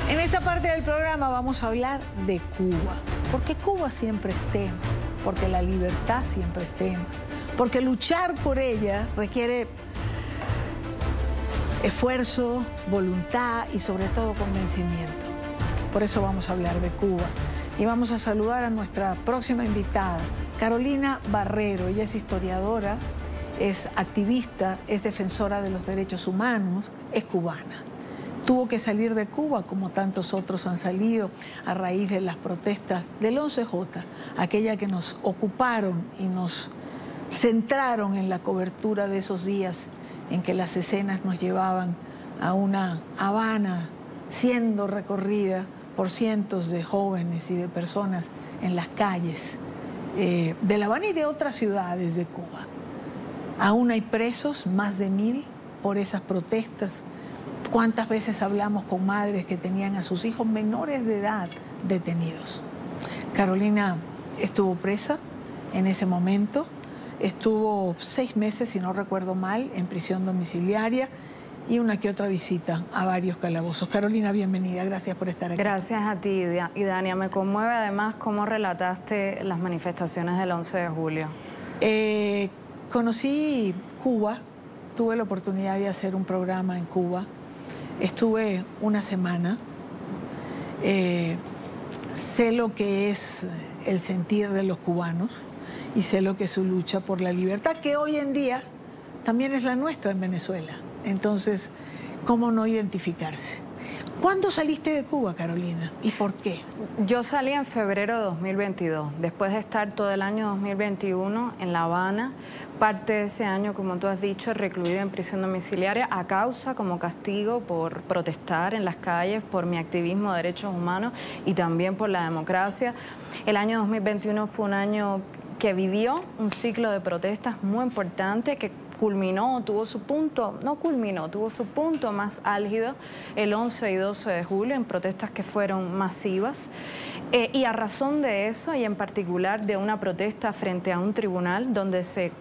En esta parte del programa vamos a hablar de Cuba, porque Cuba siempre es tema, porque la libertad siempre es tema, porque luchar por ella requiere esfuerzo, voluntad y sobre todo convencimiento. Por eso vamos a hablar de Cuba y vamos a saludar a nuestra próxima invitada, Carolina Barrero. Ella es historiadora, es activista, es defensora de los derechos humanos, es cubana. Tuvo que salir de Cuba, como tantos otros han salido, a raíz de las protestas del 11J, aquella que nos ocuparon y nos centraron en la cobertura de esos días en que las escenas nos llevaban a una Habana siendo recorrida por cientos de jóvenes y de personas en las calles de La Habana y de otras ciudades de Cuba. Aún hay presos, más de 1000, por esas protestas. ¿Cuántas veces hablamos con madres que tenían a sus hijos menores de edad detenidos? Carolina estuvo presa en ese momento, estuvo 6 meses, si no recuerdo mal, en prisión domiciliaria y una que otra visita a varios calabozos. Carolina, bienvenida, gracias por estar aquí. Gracias a ti, Idania. Me conmueve además cómo relataste las manifestaciones del 11 de julio. Conocí Cuba, tuve la oportunidad de hacer un programa en Cuba. Estuve una semana, sé lo que es el sentir de los cubanos y sé lo que es su lucha por la libertad, que hoy en día también es la nuestra en Venezuela. Entonces, ¿cómo no identificarse? ¿Cuándo saliste de Cuba, Carolina? ¿Y por qué? Yo salí en febrero de 2022, después de estar todo el año 2021 en La Habana, parte de ese año, como tú has dicho, recluida en prisión domiciliaria a causa, como castigo, por protestar en las calles, por mi activismo de derechos humanos y también por la democracia. El año 2021 fue un año que vivió un ciclo de protestas muy importante que culminó, tuvo su punto más álgido el 11 y 12 de julio en protestas que fueron masivas. Y a razón de eso, y en particular de una protesta frente a un tribunal donde se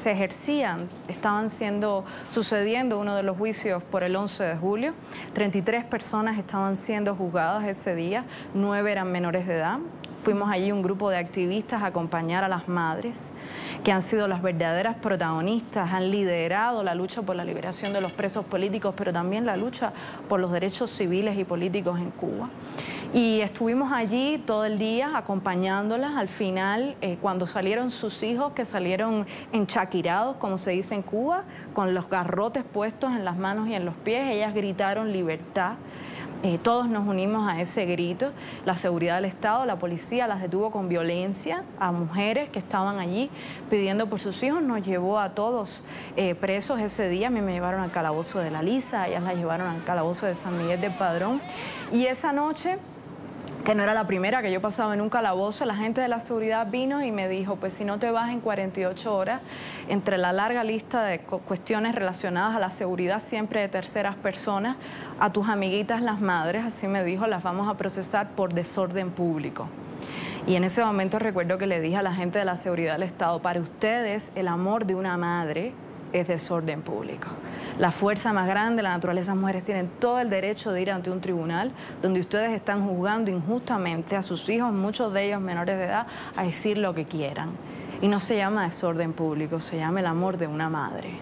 estaban sucediendo uno de los juicios por el 11 de julio, 33 personas estaban siendo juzgadas ese día, 9 eran menores de edad. Fuimos allí un grupo de activistas a acompañar a las madres, que han sido las verdaderas protagonistas, han liderado la lucha por la liberación de los presos políticos, pero también la lucha por los derechos civiles y políticos en Cuba. Y estuvimos allí todo el día acompañándolas. Al final, cuando salieron sus hijos, que salieron enchaquirados, como se dice en Cuba, con los garrotes puestos en las manos y en los pies, ellas gritaron libertad. Todos nos unimos a ese grito. La seguridad del Estado, la policía las detuvo con violencia a mujeres que estaban allí pidiendo por sus hijos. Nos llevó a todos presos ese día. A mí me llevaron al calabozo de La Lisa, ellas las llevaron al calabozo de San Miguel del Padrón. Y esa noche, que no era la primera que yo pasaba en un calabozo, la gente de la seguridad vino y me dijo, pues si no te vas en 48 horas, entre la larga lista de cuestiones relacionadas a la seguridad siempre de terceras personas, a tus amiguitas las madres, así me dijo, las vamos a procesar por desorden público. Y en ese momento recuerdo que le dije a la gente de la seguridad del Estado, para ustedes el amor de una madre es desorden público. La fuerza más grande, la naturaleza, las mujeres tienen todo el derecho de ir ante un tribunal donde ustedes están juzgando injustamente a sus hijos, muchos de ellos menores de edad, a decir lo que quieran. Y no se llama desorden público, se llama el amor de una madre.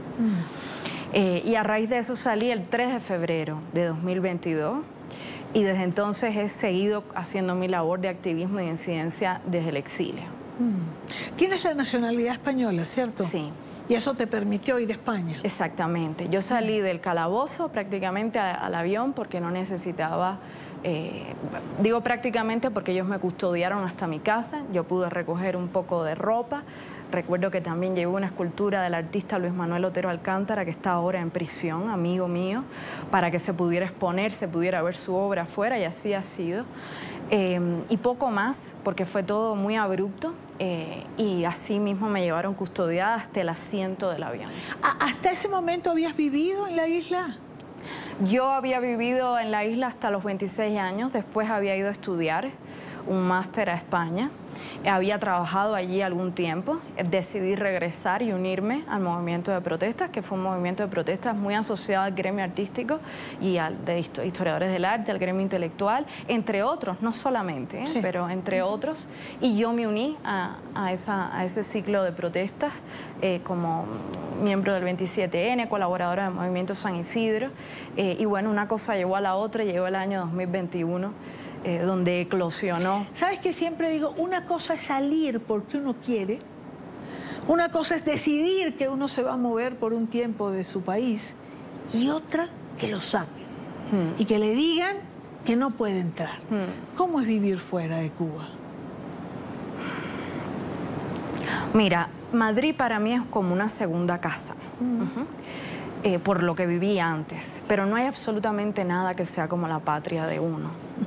Y a raíz de eso salí el 3 de febrero de 2022 y desde entonces he seguido haciendo mi labor de activismo y de incidencia desde el exilio. Tienes la nacionalidad española, ¿cierto? Sí. ¿Y eso te permitió ir a España? Exactamente. Yo salí del calabozo prácticamente al avión porque no necesitaba, digo prácticamente porque ellos me custodiaron hasta mi casa, yo pude recoger un poco de ropa. Recuerdo que también llevé una escultura del artista Luis Manuel Otero Alcántara, que está ahora en prisión, amigo mío, para que se pudiera exponer, se pudiera ver su obra afuera, y así ha sido. Y poco más, porque fue todo muy abrupto, y así mismo me llevaron custodiada hasta el asiento del avión. ¿Hasta ese momento habías vivido en la isla? Yo había vivido en la isla hasta los 26 años, después había ido a estudiar un máster a España. Había trabajado allí algún tiempo, decidí regresar y unirme al movimiento de protestas, que fue un movimiento de protestas muy asociado al gremio artístico y de historiadores del arte, al gremio intelectual, entre otros, no solamente, sí, pero entre otros. Y yo me uní a ese ciclo de protestas como miembro del 27N, colaboradora del movimiento San Isidro. Y bueno, una cosa llevó a la otra, llegó el año 2021. Donde eclosionó. ¿Sabes qué siempre digo? Una cosa es salir porque uno quiere, una cosa es decidir que uno se va a mover por un tiempo de su país y otra que lo saquen y que le digan que no puede entrar. ¿Cómo es vivir fuera de Cuba? Mira, Madrid para mí es como una segunda casa. Por lo que viví antes, pero no hay absolutamente nada que sea como la patria de uno.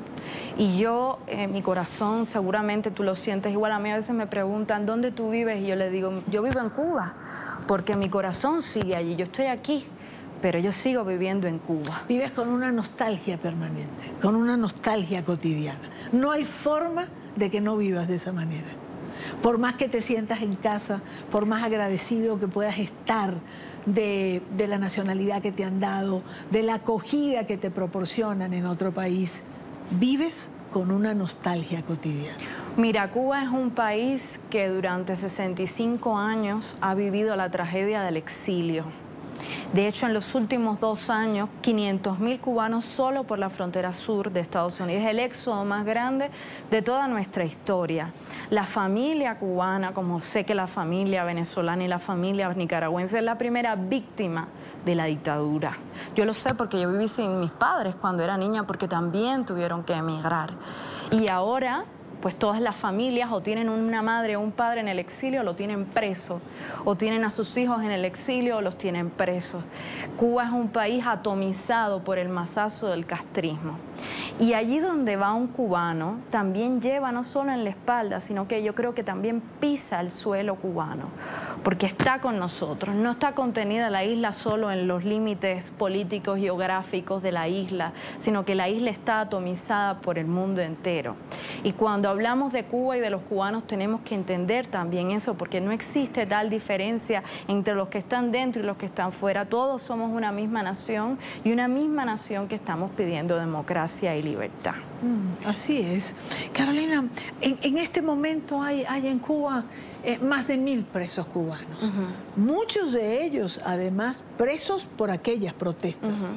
Y yo, mi corazón, seguramente tú lo sientes igual. A mí a veces me preguntan, ¿dónde tú vives? Y yo les digo, yo vivo en Cuba, porque mi corazón sigue allí. Yo estoy aquí, pero yo sigo viviendo en Cuba. Vives con una nostalgia permanente, con una nostalgia cotidiana. No hay forma de que no vivas de esa manera. Por más que te sientas en casa, por más agradecido que puedas estar de la nacionalidad que te han dado, de la acogida que te proporcionan en otro país, vives con una nostalgia cotidiana. Mira, Cuba es un país que durante 65 años ha vivido la tragedia del exilio. De hecho, en los últimos 2 años, 500.000 cubanos solo por la frontera sur de Estados Unidos. Es el éxodo más grande de toda nuestra historia. La familia cubana, como sé que la familia venezolana y la familia nicaragüense, es la primera víctima de la dictadura. Yo lo sé porque yo viví sin mis padres cuando era niña, porque también tuvieron que emigrar. Y ahora, pues todas las familias o tienen una madre o un padre en el exilio o lo tienen preso, o tienen a sus hijos en el exilio o los tienen presos. Cuba es un país atomizado por el masazo del castrismo. Y allí donde va un cubano, también lleva no solo en la espalda, sino que yo creo que también pisa el suelo cubano, porque está con nosotros. No está contenida la isla solo en los límites políticos, geográficos de la isla, sino que la isla está atomizada por el mundo entero. Y cuando hablamos de Cuba y de los cubanos tenemos que entender también eso, porque no existe tal diferencia entre los que están dentro y los que están fuera. Todos somos una misma nación y una misma nación que estamos pidiendo democracia y libertad. Así es. Carolina, en este momento hay en Cuba más de 1000 presos cubanos. Muchos de ellos, además, presos por aquellas protestas.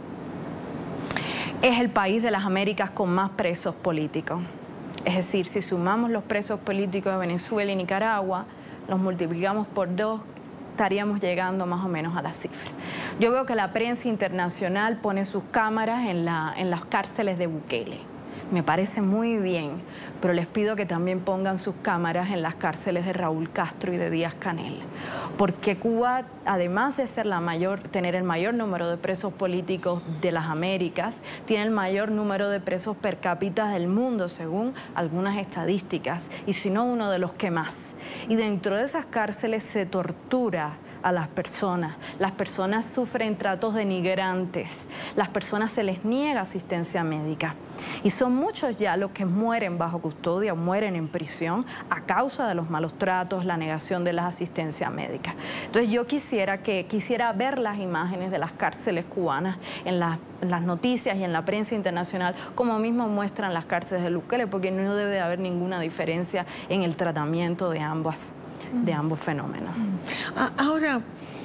Es el país de las Américas con más presos políticos. Es decir, si sumamos los presos políticos de Venezuela y Nicaragua, los multiplicamos por 2, estaríamos llegando más o menos a la cifra. Yo veo que la prensa internacional pone sus cámaras en las cárceles de Bukele. Me parece muy bien, pero les pido que también pongan sus cámaras en las cárceles de Raúl Castro y de Díaz-Canel, porque Cuba, además de ser tener el mayor número de presos políticos de las Américas, tiene el mayor número de presos per cápita del mundo, según algunas estadísticas, y si no uno de los que más. Y dentro de esas cárceles se tortura a las personas sufren tratos denigrantes, las personas se les niega asistencia médica y son muchos ya los que mueren bajo custodia o mueren en prisión a causa de los malos tratos, la negación de la asistencia médica. Entonces yo quisiera ver las imágenes de las cárceles cubanas en las noticias y en la prensa internacional, como mismo muestran las cárceles de Bukele, porque no debe haber ninguna diferencia en el tratamiento de ambos fenómenos. Ahora,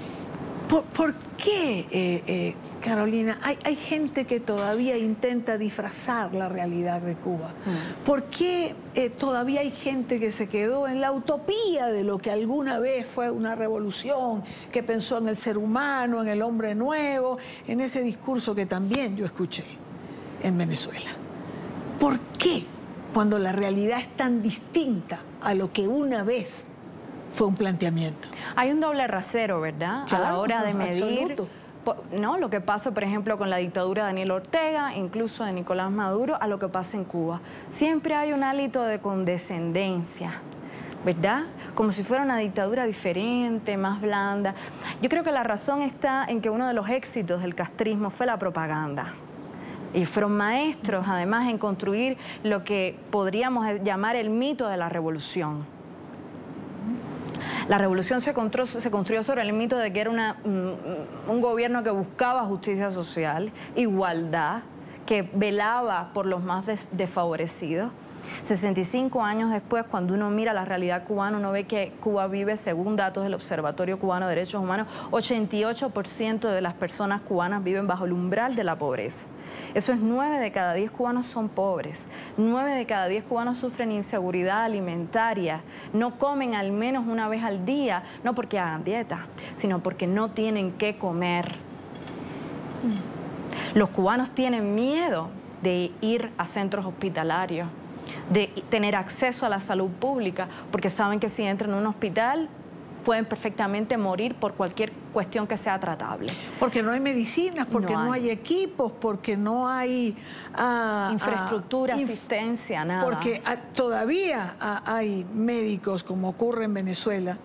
¿por qué, Carolina, hay gente que todavía intenta disfrazar la realidad de Cuba? ¿Por qué todavía hay gente que se quedó en la utopía de lo que alguna vez fue una revolución, que pensó en el ser humano, en el hombre nuevo, en ese discurso que también yo escuché en Venezuela? ¿Por qué, cuando la realidad es tan distinta a lo que una vez fue un planteamiento? Hay un doble rasero, ¿verdad? Claro, a la hora de medir absoluto. No, lo que pasa, por ejemplo, con la dictadura de Daniel Ortega, incluso de Nicolás Maduro, a lo que pasa en Cuba. Siempre hay un hálito de condescendencia, ¿verdad? Como si fuera una dictadura diferente, más blanda. Yo creo que la razón está en que uno de los éxitos del castrismo fue la propaganda. Ellos fueron maestros, además, en construir lo que podríamos llamar el mito de la revolución. La revolución se construyó sobre el mito de que era un gobierno que buscaba justicia social, igualdad, que velaba por los más desfavorecidos. 65 años después, cuando uno mira la realidad cubana, uno ve que Cuba vive, según datos del Observatorio Cubano de Derechos Humanos, 88% de las personas cubanas viven bajo el umbral de la pobreza. Eso es 9 de cada 10 cubanos son pobres, 9 de cada 10 cubanos sufren inseguridad alimentaria, no comen al menos una vez al día, no porque hagan dieta, sino porque no tienen qué comer. Los cubanos tienen miedo de ir a centros hospitalarios, de tener acceso a la salud pública, porque saben que si entran en un hospital pueden perfectamente morir por cualquier cuestión que sea tratable. Porque no hay medicinas, porque no hay equipos, porque no hay infraestructura, asistencia, nada. Porque todavía hay médicos, como ocurre en Venezuela,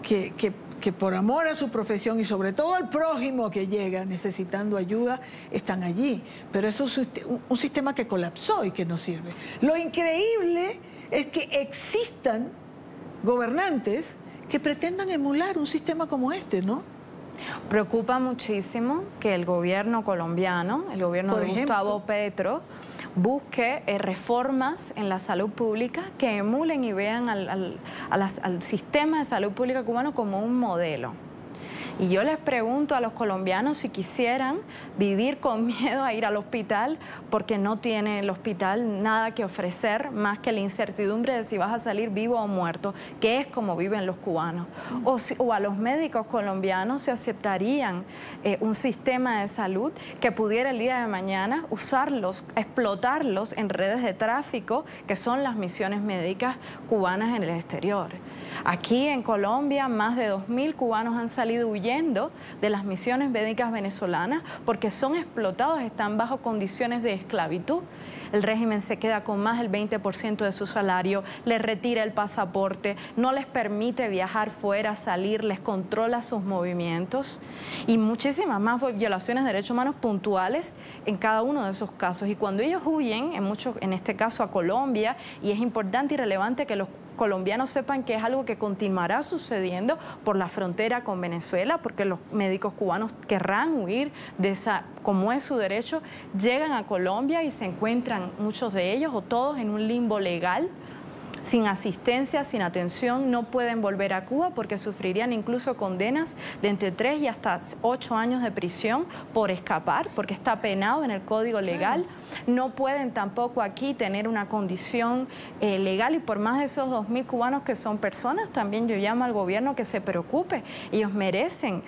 que por amor a su profesión y sobre todo al prójimo que llega necesitando ayuda, están allí. Pero eso es un sistema que colapsó y que no sirve. Lo increíble es que existan gobernantes que pretendan emular un sistema como este, ¿no? Preocupa muchísimo que el gobierno colombiano, el gobierno de Gustavo Petro, busque reformas en la salud pública que emulen y vean al sistema de salud pública cubano como un modelo. Y yo les pregunto a los colombianos si quisieran vivir con miedo a ir al hospital porque no tiene el hospital nada que ofrecer más que la incertidumbre de si vas a salir vivo o muerto, que es como viven los cubanos. O a los médicos colombianos si aceptarían un sistema de salud que pudiera el día de mañana usarlos, explotarlos en redes de tráfico, que son las misiones médicas cubanas en el exterior. Aquí en Colombia más de 2.000 cubanos han salido huyendo de las misiones médicas venezolanas porque son explotados, están bajo condiciones de esclavitud. El régimen se queda con más del 20% de su salario, les retira el pasaporte, no les permite viajar fuera, salir, les controla sus movimientos y muchísimas más violaciones de derechos humanos puntuales en cada uno de esos casos. Y cuando ellos huyen, en este caso a Colombia, y es importante y relevante que los colombianos sepan que es algo que continuará sucediendo por la frontera con Venezuela, porque los médicos cubanos querrán huir de esa, como es su derecho, llegan a Colombia y se encuentran muchos de ellos o todos en un limbo legal, sin asistencia, sin atención, no pueden volver a Cuba porque sufrirían incluso condenas de entre 3 y hasta 8 años de prisión por escapar, porque está penado en el Código Legal. No pueden tampoco aquí tener una condición legal y por más de esos 2.000 cubanos que son personas, también yo llamo al gobierno que se preocupe. Ellos merecen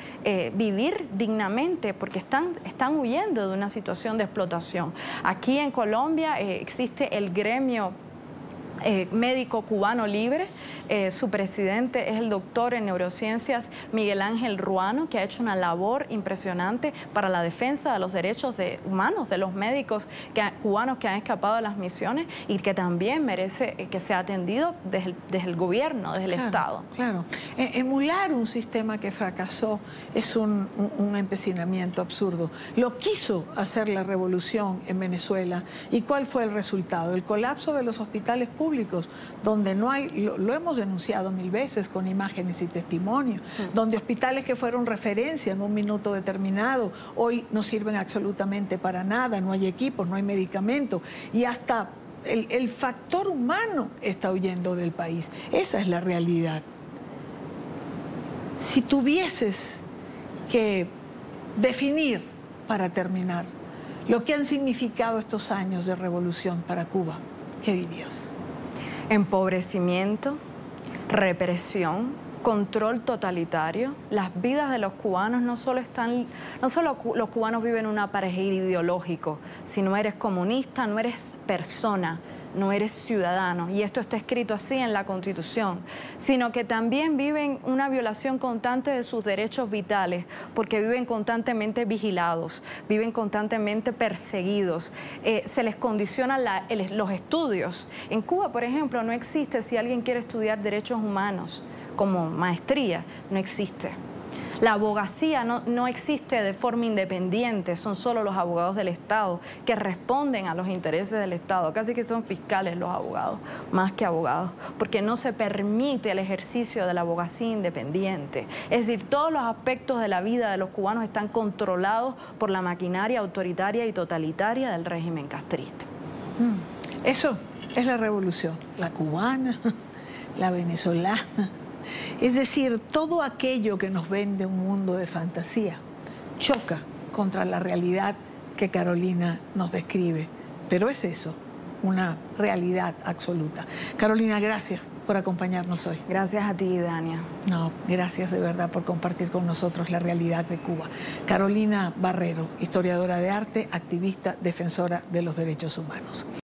vivir dignamente porque están huyendo de una situación de explotación. Aquí en Colombia existe el gremio médico cubano libre, su presidente es el doctor en neurociencias Miguel Ángel Ruano, que ha hecho una labor impresionante para la defensa de los derechos humanos de los médicos cubanos que han escapado de las misiones y que también merece que sea atendido desde el gobierno, desde el Estado. Claro, emular un sistema que fracasó es un empecinamiento absurdo. Lo quiso hacer la revolución en Venezuela y ¿cuál fue el resultado? El colapso de los hospitales públicos, donde no hay, lo hemos denunciado 1000 veces con imágenes y testimonios, donde hospitales que fueron referencia en un minuto determinado, hoy no sirven absolutamente para nada, no hay equipos, no hay medicamentos y hasta el factor humano está huyendo del país. Esa es la realidad. Si tuvieses que definir, para terminar, lo que han significado estos años de revolución para Cuba, ¿qué dirías? Empobrecimiento, represión, control totalitario. Las vidas de los cubanos no solo los cubanos viven un apartheid ideológico. Si no eres comunista, no eres persona, no eres ciudadano, y esto está escrito así en la Constitución, sino que también viven una violación constante de sus derechos vitales, porque viven constantemente vigilados, viven constantemente perseguidos, se les condiciona los estudios. En Cuba, por ejemplo, no existe, si alguien quiere estudiar derechos humanos como maestría, no existe. La abogacía no existe de forma independiente, son solo los abogados del Estado que responden a los intereses del Estado, casi que son fiscales los abogados, más que abogados, porque no se permite el ejercicio de la abogacía independiente. Es decir, todos los aspectos de la vida de los cubanos están controlados por la maquinaria autoritaria y totalitaria del régimen castrista. Eso es la revolución, la cubana, la venezolana. Es decir, todo aquello que nos vende un mundo de fantasía choca contra la realidad que Carolina nos describe. Pero es eso, una realidad absoluta. Carolina, gracias por acompañarnos hoy. Gracias a ti, Dania. No, gracias de verdad por compartir con nosotros la realidad de Cuba. Carolina Barrero, historiadora de arte, activista, defensora de los derechos humanos.